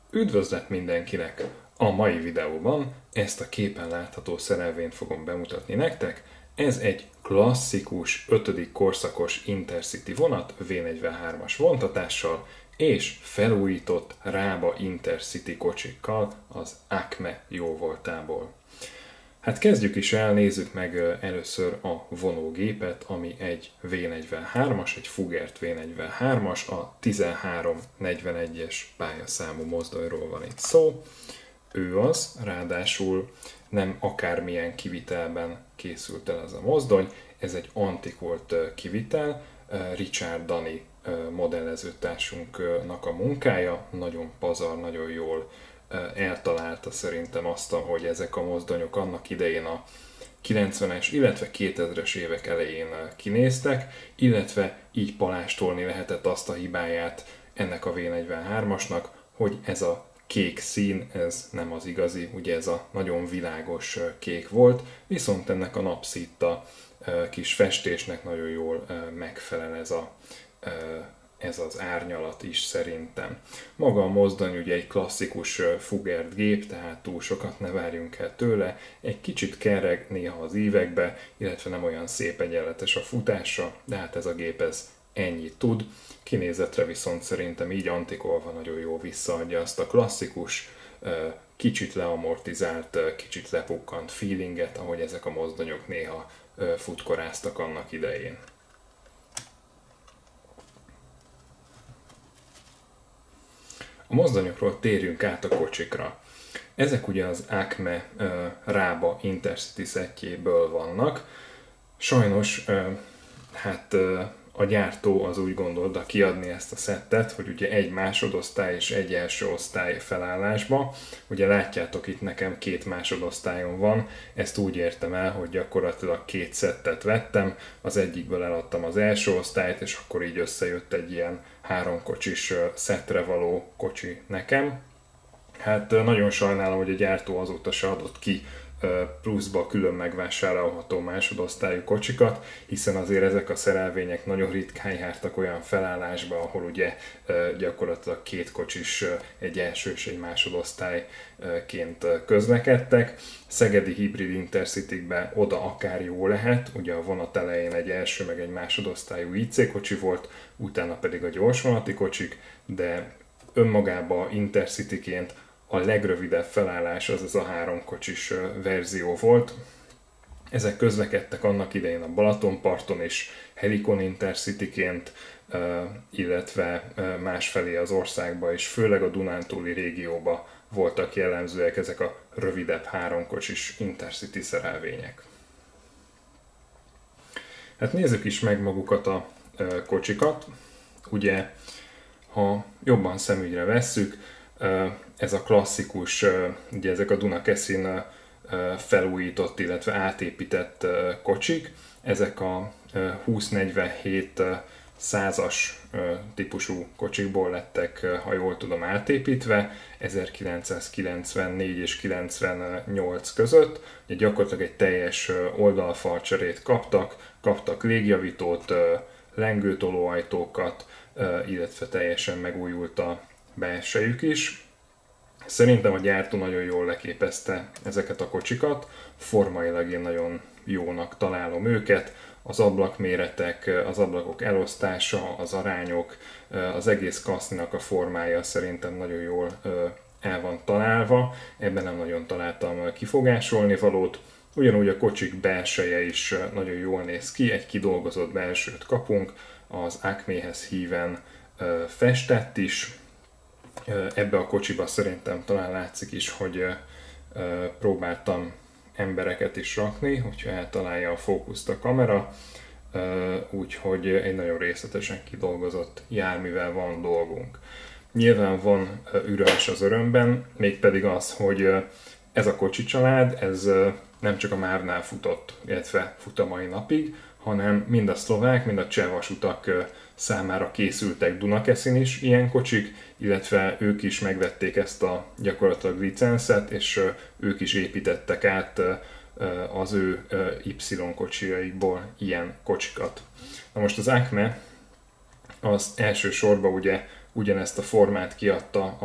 Üdvözlet mindenkinek! A mai videóban ezt a képen látható szerelvényt fogom bemutatni nektek. Ez egy klasszikus 5. korszakos Intercity vonat V43-as vontatással és felújított Rába Intercity kocsikkal az Acme jóvoltából. Hát kezdjük is el, nézzük meg először a vonógépet, ami egy V43-as, egy Fugert V43-as, a 1341-es pályaszámú mozdonyról van itt szó. Ő az, ráadásul nem akármilyen kivitelben készült el ez a mozdony, ez egy antikolt kivitel, Richard Dani modellezőtársunknak a munkája, nagyon pazar, nagyon jól eltalálta szerintem azt, hogy ezek a mozdonyok annak idején a 90-es, illetve 2000-es évek elején kinéztek, illetve így palástolni lehetett azt a hibáját ennek a V43-asnak, hogy ez a kék szín, ez nem az igazi, ugye ez a nagyon világos kék volt, viszont ennek a napszitta kis festésnek nagyon jól megfelel ez az árnyalat is szerintem. Maga a mozdony ugye egy klasszikus Fugert gép, tehát túl sokat ne várjunk el tőle, egy kicsit kerreg néha az ívekbe, illetve nem olyan szép egyenletes a futása, de hát ez a gép ez ennyit tud. Kinézetre viszont szerintem így antikolva nagyon jó visszaadja azt a klasszikus, kicsit leamortizált, kicsit lepukkant feelinget, ahogy ezek a mozdonyok néha futkoráztak annak idején. A mozdonyokról térjünk át a kocsikra. Ezek ugye az Acme Rába Intercity szettjéből vannak. Sajnos a gyártó az úgy gondolta kiadni ezt a szettet, hogy ugye egy másodosztály és egy első osztály felállásba. Ugye látjátok, itt nekem 2 másodosztályon van, ezt úgy értem el, hogy gyakorlatilag 2 szettet vettem, az egyikből eladtam az első osztályt, és akkor így összejött egy ilyen 3 kocsis szettre való kocsi nekem. Hát nagyon sajnálom, hogy a gyártó azóta se adott ki pluszba külön megvásárolható másodosztályú kocsikat, hiszen azért ezek a szerelvények nagyon ritkán jártak olyan felállásba, ahol ugye gyakorlatilag 2 kocsis, egy első és egy másodosztályként közlekedtek. Szegedi hibrid Intercitykbe oda akár jó lehet, ugye a vonat elején egy első meg egy másodosztályú IC kocsi volt, utána pedig a gyorsvonati kocsik, de önmagában Intercityként a legrövidebb felállás az ez a 3 kocsis verzió volt. Ezek közlekedtek annak idején a Balatonparton is, Helikon Intercityként, illetve másfelé az országba is, főleg a Dunántúli régióba voltak jellemzőek ezek a rövidebb 3 kocsis Intercity szerelvények. Hát nézzük is meg magukat a kocsikat. Ugye, ha jobban szemügyre vesszük, ez a klasszikus, ugye ezek a Dunakeszin felújított, illetve átépített kocsik, ezek a 2047 100-as típusú kocsikból lettek, ha jól tudom, átépítve 1994 és 98 között. Ugye gyakorlatilag egy teljes oldalfalcserét kaptak légjavítót, lengőtolóajtókat, illetve teljesen megújult a belsejük is. Szerintem a gyártó nagyon jól leképezte ezeket a kocsikat, formailag én nagyon jónak találom őket, az ablakméretek, az ablakok elosztása, az arányok, az egész kaszninak a formája szerintem nagyon jól el van találva, ebben nem nagyon találtam kifogásolni valót. Ugyanúgy a kocsik belseje is nagyon jól néz ki, egy kidolgozott belsőt kapunk, az Acmehez híven festett is. Ebbe a kocsiba szerintem talán látszik is, hogy próbáltam embereket is rakni, hogyha eltalálja a fókuszt a kamera, úgyhogy egy nagyon részletesen kidolgozott járművel van dolgunk. Nyilván van ürös az örömben, mégpedig az, hogy ez a kocsi család, ez nem csak a MÁV-nál futott, illetve fut a mai napig, hanem mind a szlovák, mind a cseh vasutak számára készültek Dunakeszin is ilyen kocsik, illetve ők is megvették ezt a gyakorlatilag licenszet, és ők is építettek át az ő Y kocsijaikból ilyen kocsikat. Na most az Acme az elsősorban ugye ugyanezt a formát kiadta a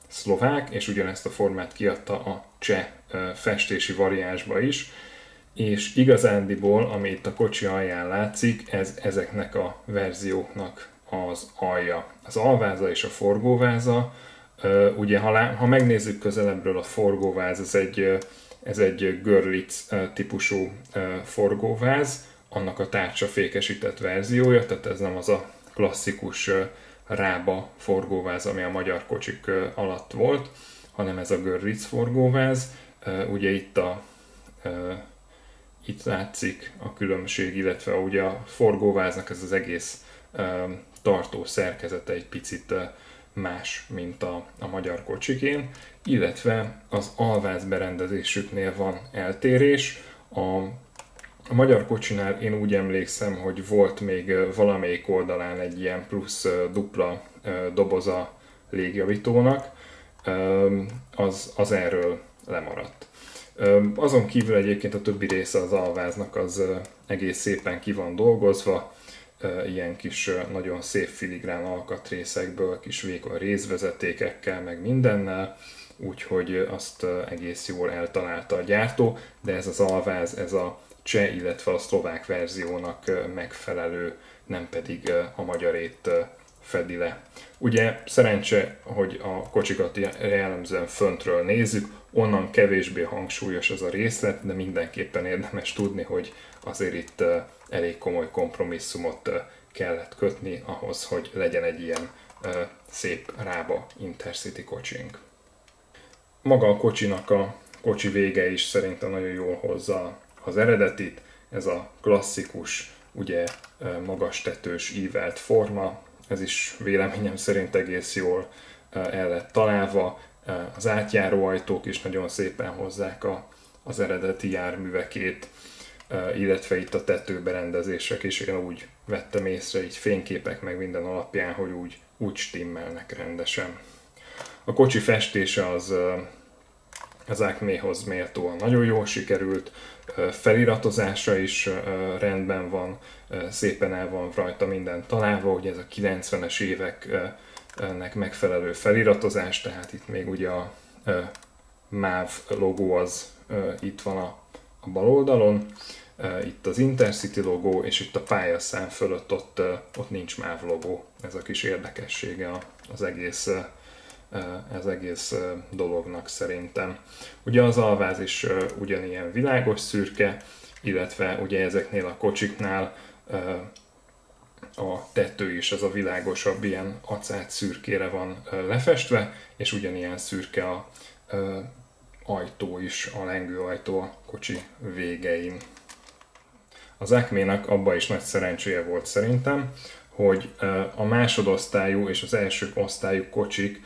szlovák, és ugyanezt a formát kiadta a cseh festési variánsba is, és igazándiból, ami itt a kocsi alján látszik, ez ezeknek a verzióknak az alja. Az alváza és a forgóváza, ugye ha megnézzük közelebbről a forgóváz, ez egy Görlitz típusú forgóváz, annak a tárcsafékesített verziója, tehát ez nem az a klasszikus rába forgóváz, ami a magyar kocsik alatt volt, hanem ez a Görlitz forgóváz. Ugye itt látszik a különbség, illetve ugye a forgóváznak ez az egész tartó szerkezete egy picit más, mint a magyar kocsikén, illetve az alváz berendezésüknél van eltérés. A magyar kocsinál én úgy emlékszem, hogy volt még valamelyik oldalán egy ilyen plusz dupla doboza légjavítónak, az erről lemaradt. Azon kívül egyébként a többi része az alváznak az egész szépen ki van dolgozva, ilyen kis nagyon szép filigrán alkatrészekből, kis vékony rézvezetékekkel, meg mindennel, úgyhogy azt egész jól eltalálta a gyártó, de ez az alváz, ez a cseh, illetve a szlovák verziónak megfelelő, nem pedig a magyarét fedi le. Ugye szerencse, hogy a kocsikat jellemzően föntről nézzük, onnan kevésbé hangsúlyos ez a részlet, de mindenképpen érdemes tudni, hogy azért itt elég komoly kompromisszumot kellett kötni ahhoz, hogy legyen egy ilyen szép rába Intercity kocsink. Maga a kocsinak a kocsi vége is szerintem nagyon jól hozza az eredetit, ez a klasszikus, ugye magas tetős ívelt forma, ez is véleményem szerint egész jól el lett találva, az átjáró ajtók is nagyon szépen hozzák az eredeti járművekét, illetve itt a tetőberendezések is, én úgy vettem észre, így fényképek meg minden alapján, hogy úgy stimmelnek rendesen. A kocsi festése az Acméhoz méltóan nagyon jól sikerült, feliratozása is rendben van, szépen el van rajta minden találva, ugye ez a 90-es éveknek megfelelő feliratozás, tehát itt még ugye a MÁV logó az itt van a bal oldalon, itt az Intercity logó, és itt a pályaszám fölött ott nincs MÁV logó. Ez a kis érdekessége az egész dolognak szerintem. Ugye az alváz is ugyanilyen világos szürke, illetve ugye ezeknél a kocsiknál a tető is az a világosabb, ilyen acát szürkére van lefestve, és ugyanilyen szürke a ajtó is, a lengőajtó a kocsi végein. Az Acménak abban is nagy szerencséje volt szerintem, hogy a másodosztályú és az első osztályú kocsik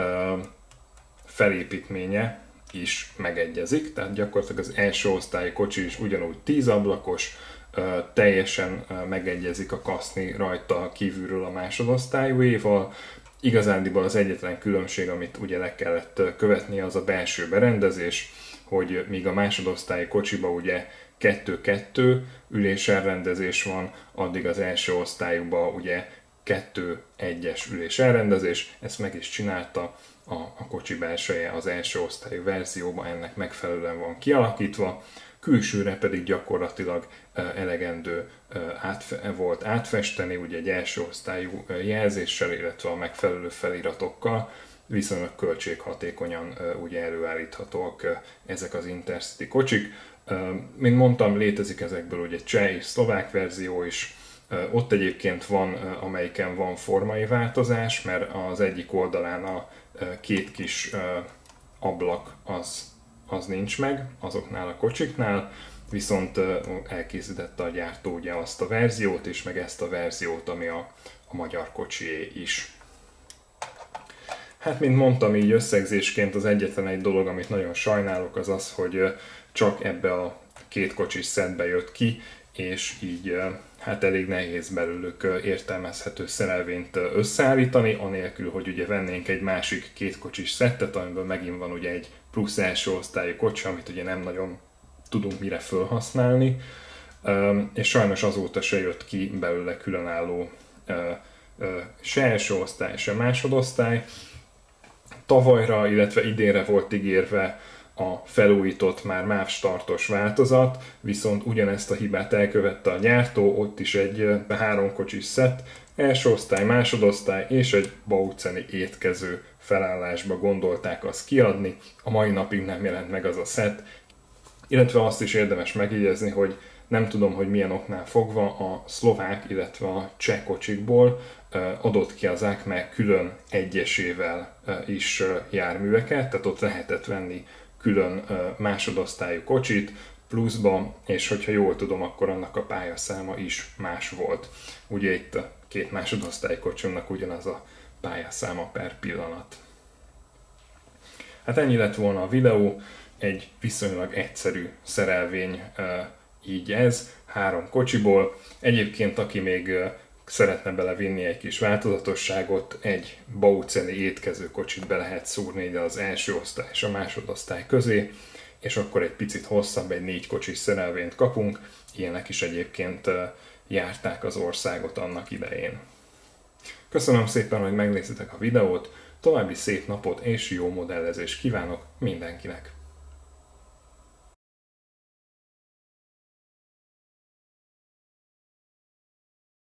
felépítménye is megegyezik, tehát gyakorlatilag az első osztályú kocsi is ugyanúgy 10 ablakos, teljesen megegyezik a kaszni rajta kívülről a másodosztályúéval. Igazándiból az egyetlen különbség, amit ugye le kellett követni, az a belső berendezés, hogy míg a másodosztályi kocsiba ugye 2-2 üléselrendezés van, addig az első osztályúban ugye 2-1-es üléselrendezés, ezt meg is csinálta a kocsi belseje az első osztályú verzióban, ennek megfelelően van kialakítva, külsőre pedig gyakorlatilag elegendő volt átfesteni, ugye egy első osztályú jelzéssel, illetve a megfelelő feliratokkal, viszonylag költséghatékonyan ugye előállíthatóak ezek az Intercity kocsik. Mint mondtam, létezik ezekből ugye cseh és szlovák verzió is, ott egyébként van, amelyiken van formai változás, mert az egyik oldalán a két kis ablak az nincs meg azoknál a kocsiknál, viszont elkészítette a gyártó ugye azt a verziót is, meg ezt a verziót, ami a magyar kocsié is. Hát, mint mondtam, így összegzésként az egyetlen egy dolog, amit nagyon sajnálok, az az, hogy csak ebbe a két kocsis szettbe jött ki, és így hát elég nehéz belőlük értelmezhető szerelvényt összeállítani, anélkül, hogy ugye vennénk egy másik két kocsis szettet, amiben megint van ugye egy plusz első osztályú kocsi, amit ugye nem nagyon tudunk mire felhasználni, és sajnos azóta se jött ki belőle különálló se első osztály, se másodosztály. tavalyra, illetve idénre volt ígérve a felújított, már MÁV startos változat, viszont ugyanezt a hibát elkövette a gyártó, ott is egy 3 kocsis szett, első osztály, másodosztály és egy bauceni étkező felállásba gondolták azt kiadni, a mai napig nem jelent meg az a szett, illetve azt is érdemes megjegyezni, hogy nem tudom, hogy milyen oknál fogva a szlovák, illetve a cseh kocsikból adott ki az ACME külön egyesével is járműveket, tehát ott lehetett venni külön másodosztályú kocsit pluszba, és hogyha jól tudom, akkor annak a pályaszáma is más volt. Ugye itt a 2 másodosztály kocsimnak ugyanaz a pályaszáma per pillanat. Hát ennyi lett volna a videó, egy viszonylag egyszerű szerelvény így ez, 3 kocsiból. Egyébként aki még szeretne belevinni egy kis változatosságot, egy bauceni étkező kocsit be lehet szúrni ide az első osztály és a másodosztály közé, és akkor egy picit hosszabb, egy 4 kocsis szerelvényt kapunk. Ilyenek is egyébként járták az országot annak idején. Köszönöm szépen, hogy megnéztétek a videót, további szép napot és jó modellezést kívánok mindenkinek!